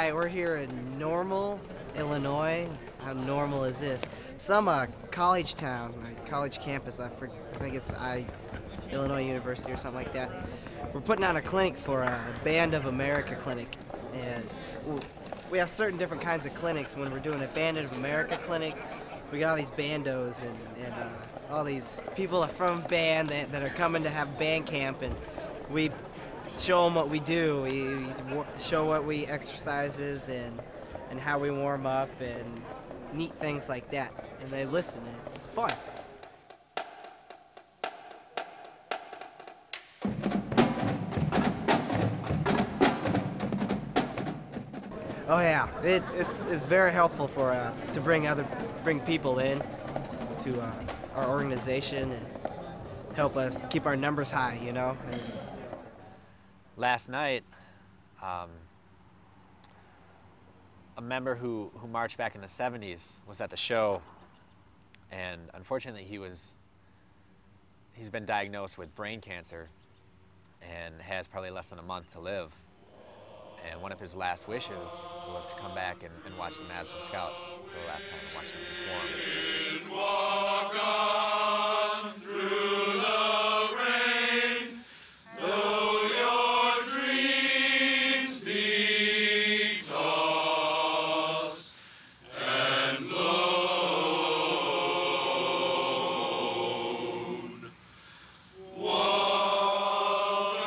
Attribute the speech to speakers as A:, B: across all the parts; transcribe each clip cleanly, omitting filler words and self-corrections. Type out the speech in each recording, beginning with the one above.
A: Hi, we're here in Normal, Illinois. How normal is this? Some college town, like college campus. I think it's Illinois University or something like that. We're putting on a clinic for a Band of America clinic, and we have certain different kinds of clinics. When we're doing a Band of America clinic, we got all these bandos and all these people from band that are coming to have band camp, and we show them what we do. We show what we exercises and how we warm up and neat things like that. And they listen, and it's fun. Oh yeah, it's very helpful for to bring people in to our organization and help us keep our numbers high, you know.
B: Last night, a member who marched back in the 70s was at the show, and unfortunately he's been diagnosed with brain cancer and has probably less than a month to live. And one of his last wishes was to come back and watch the Madison Scouts for the last time and watch them perform.
C: Walk on through the rain, though your dreams be tossed and blown. Walk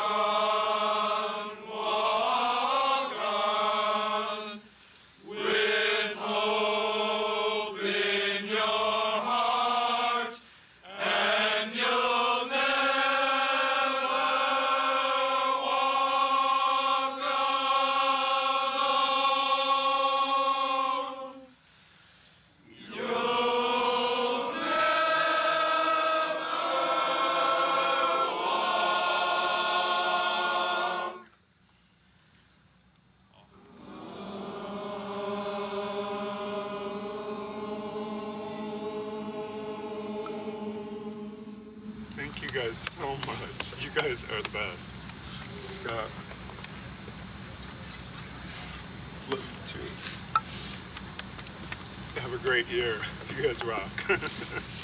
C: on, with hope in your heart, and you'll never walk alone. You'll never walk.
D: Thank you guys so much. You guys are the best. Scott. Look to have a great year. You guys rock.